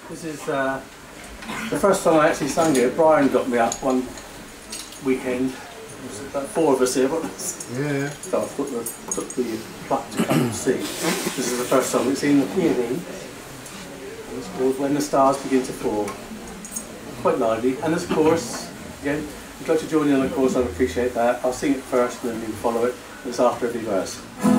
This is the first time I actually sang it. Brian got me up one weekend. There's about 4 of us here. Yeah. So I took the pluck to come and see. This is the first song. It's in the peony. It's called When the Stars Begin to Fall. Quite lively. And this chorus, again, if you'd like to join in on the chorus, I'd appreciate that. I'll sing it first and then you follow it. It's after every verse.